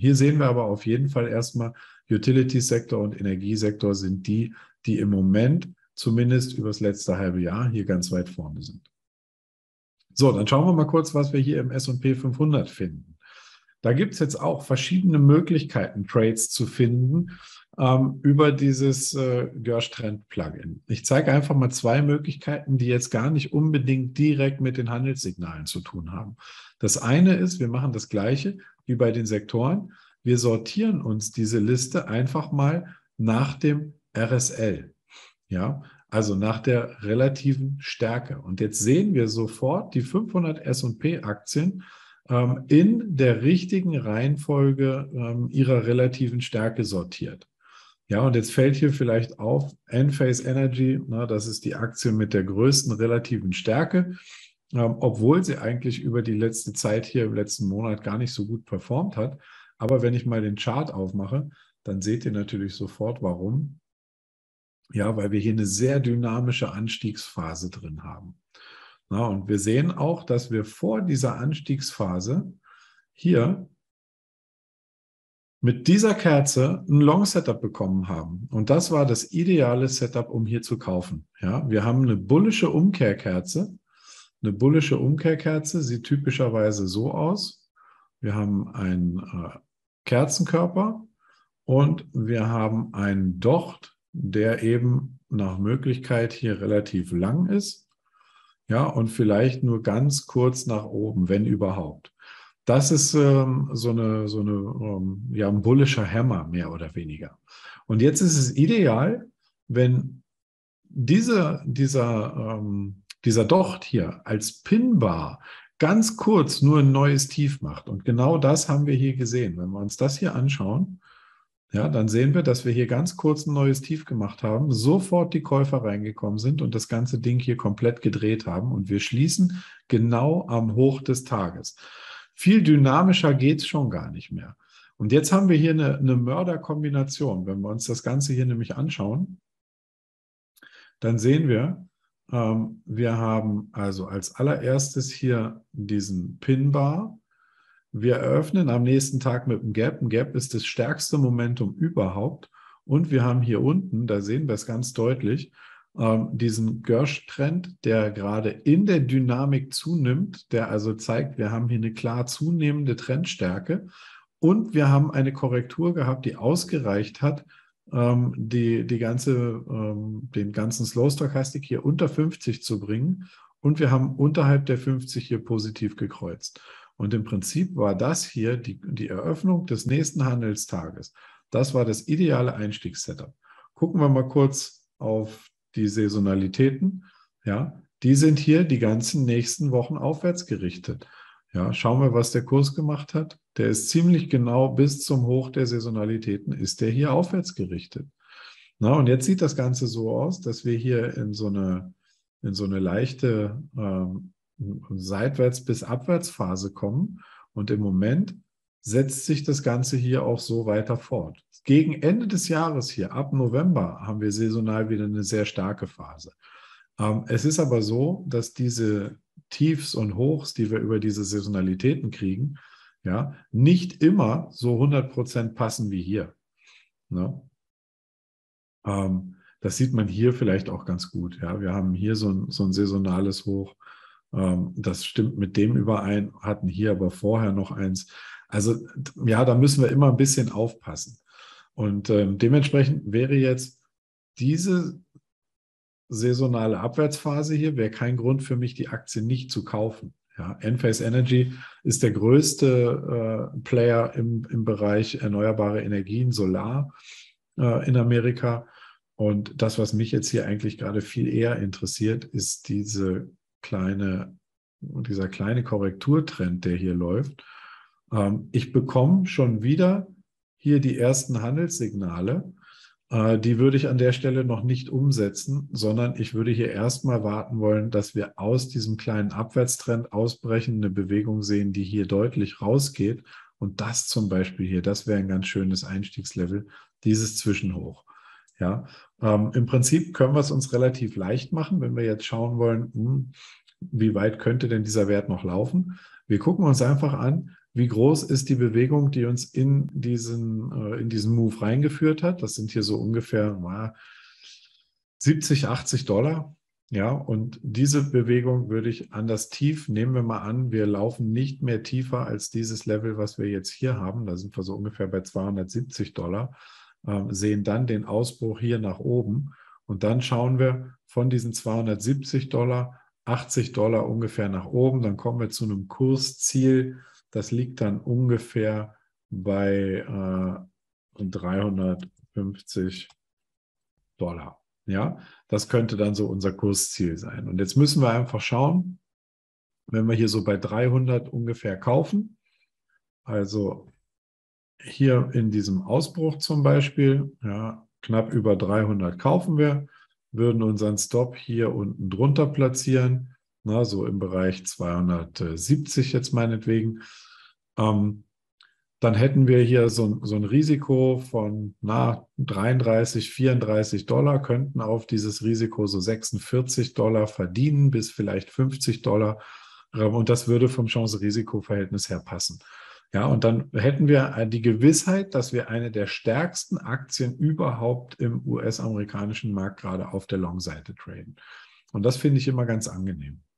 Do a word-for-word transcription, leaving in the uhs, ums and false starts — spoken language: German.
Hier sehen wir aber auf jeden Fall erstmal, Utilities-Sektor und Energiesektor sind die, die im Moment zumindest über das letzte halbe Jahr hier ganz weit vorne sind. So, dann schauen wir mal kurz, was wir hier im S und P fünfhundert finden. Da gibt es jetzt auch verschiedene Möglichkeiten, Trades zu finden ähm, über dieses äh, Gersh-Trend-Plugin. Ich zeige einfach mal zwei Möglichkeiten, die jetzt gar nicht unbedingt direkt mit den Handelssignalen zu tun haben. Das eine ist, wir machen das Gleiche wie bei den Sektoren. Wir sortieren uns diese Liste einfach mal nach dem R S L. Ja, also nach der relativen Stärke. Und jetzt sehen wir sofort die fünfhundert S und P-Aktien ähm, in der richtigen Reihenfolge ähm, ihrer relativen Stärke sortiert. Ja, und jetzt fällt hier vielleicht auf, Enphase Energy, na, das ist die Aktie mit der größten relativen Stärke, ähm, obwohl sie eigentlich über die letzte Zeit hier im letzten Monat gar nicht so gut performt hat. Aber wenn ich mal den Chart aufmache, dann seht ihr natürlich sofort, warum. Ja, weil wir hier eine sehr dynamische Anstiegsphase drin haben. Na, und wir sehen auch, dass wir vor dieser Anstiegsphase hier mit dieser Kerze ein Long-Setup bekommen haben. Und das war das ideale Setup, um hier zu kaufen. Ja, wir haben eine bullische Umkehrkerze. Eine bullische Umkehrkerze sieht typischerweise so aus. Wir haben einen äh, Kerzenkörper und wir haben einen Docht, der eben nach Möglichkeit hier relativ lang ist. Ja, und vielleicht nur ganz kurz nach oben, wenn überhaupt. Das ist ähm, so eine, so eine ähm, ja, ein bullischer Hammer, mehr oder weniger. Und jetzt ist es ideal, wenn diese, dieser, ähm, dieser Docht hier als Pin-Bar ganz kurz nur ein neues Tief macht. Und genau das haben wir hier gesehen. Wenn wir uns das hier anschauen, ja, dann sehen wir, dass wir hier ganz kurz ein neues Tief gemacht haben, sofort die Käufer reingekommen sind und das ganze Ding hier komplett gedreht haben. Und wir schließen genau am Hoch des Tages. Viel dynamischer geht es schon gar nicht mehr. Und jetzt haben wir hier eine, eine Mörderkombination. Wenn wir uns das Ganze hier nämlich anschauen, dann sehen wir, ähm, wir haben also als allererstes hier diesen Pin-Bar. Wir eröffnen am nächsten Tag mit einem Gap. Ein Gap ist das stärkste Momentum überhaupt. Und wir haben hier unten, da sehen wir es ganz deutlich, ähm, diesen Gersh-Trend, der gerade in der Dynamik zunimmt, der also zeigt, wir haben hier eine klar zunehmende Trendstärke. Und wir haben eine Korrektur gehabt, die ausgereicht hat, ähm, die, die ganze, ähm, den ganzen Slow Stochastic hier unter fünfzig zu bringen. Und wir haben unterhalb der fünfzig hier positiv gekreuzt. Und im Prinzip war das hier die, die Eröffnung des nächsten Handelstages. Das war das ideale Einstiegssetup. Gucken wir mal kurz auf die Saisonalitäten. Ja, die sind hier die ganzen nächsten Wochen aufwärts gerichtet. Ja, schauen wir, was der Kurs gemacht hat. Der ist ziemlich genau bis zum Hoch der Saisonalitäten ist der hier aufwärts gerichtet. Na, und jetzt sieht das Ganze so aus, dass wir hier in so eine, in so eine leichte ähm, Seitwärts- bis Abwärtsphase kommen. Und im Moment setzt sich das Ganze hier auch so weiter fort. Gegen Ende des Jahres hier, ab November, haben wir saisonal wieder eine sehr starke Phase. Ähm, es ist aber so, dass diese Tiefs und Hochs, die wir über diese Saisonalitäten kriegen, ja, nicht immer so hundert Prozent passen wie hier. Ne? Ähm, das sieht man hier vielleicht auch ganz gut. Ja? Wir haben hier so ein, so ein saisonales Hoch. Ähm, das stimmt mit dem überein, hatten hier aber vorher noch eins. Also ja, da müssen wir immer ein bisschen aufpassen. Und ähm, dementsprechend wäre jetzt diese saisonale Abwärtsphase hier, wäre kein Grund für mich, die Aktie nicht zu kaufen. Ja, Enphase Energy ist der größte äh, Player im, im Bereich erneuerbare Energien, Solar äh, in Amerika. Und das, was mich jetzt hier eigentlich gerade viel eher interessiert, ist diese kleine, dieser kleine Korrekturtrend, der hier läuft. Ähm, ich bekomme schon wieder hier die ersten Handelssignale. Die würde ich an der Stelle noch nicht umsetzen, sondern ich würde hier erstmal warten wollen, dass wir aus diesem kleinen Abwärtstrend ausbrechen, eine Bewegung sehen, die hier deutlich rausgeht. Und das zum Beispiel hier, das wäre ein ganz schönes Einstiegslevel, dieses Zwischenhoch. Ja, ähm, im Prinzip können wir es uns relativ leicht machen, wenn wir jetzt schauen wollen, hm, wie weit könnte denn dieser Wert noch laufen. Wir gucken uns einfach an, wie groß ist die Bewegung, die uns in diesen, äh, in diesen Move reingeführt hat. Das sind hier so ungefähr na, siebzig, achtzig Dollar. Ja, und diese Bewegung würde ich an das Tief, nehmen wir mal an, wir laufen nicht mehr tiefer als dieses Level, was wir jetzt hier haben. Da sind wir so ungefähr bei zweihundertsiebzig Dollar, äh, sehen dann den Ausbruch hier nach oben. Und dann schauen wir von diesen zweihundertsiebzig Dollar, achtzig Dollar ungefähr nach oben. Dann kommen wir zu einem Kursziel. Das liegt dann ungefähr bei äh, dreihundertfünfzig Dollar. Ja, das könnte dann so unser Kursziel sein. Und jetzt müssen wir einfach schauen, wenn wir hier so bei dreihundert ungefähr kaufen, also hier in diesem Ausbruch zum Beispiel, ja, knapp über dreihundert kaufen wir, würden unseren Stop hier unten drunter platzieren, na, so im Bereich zweihundertsiebzig jetzt meinetwegen. Ähm, dann hätten wir hier so, so ein Risiko von na, dreiunddreißig, vierunddreißig Dollar, könnten auf dieses Risiko so sechsundvierzig Dollar verdienen, bis vielleicht fünfzig Dollar. Und das würde vom Chance-Risiko-Verhältnis her passen. Ja, und dann hätten wir die Gewissheit, dass wir eine der stärksten Aktien überhaupt im U S-amerikanischen Markt gerade auf der Long-Seite traden. Und das finde ich immer ganz angenehm.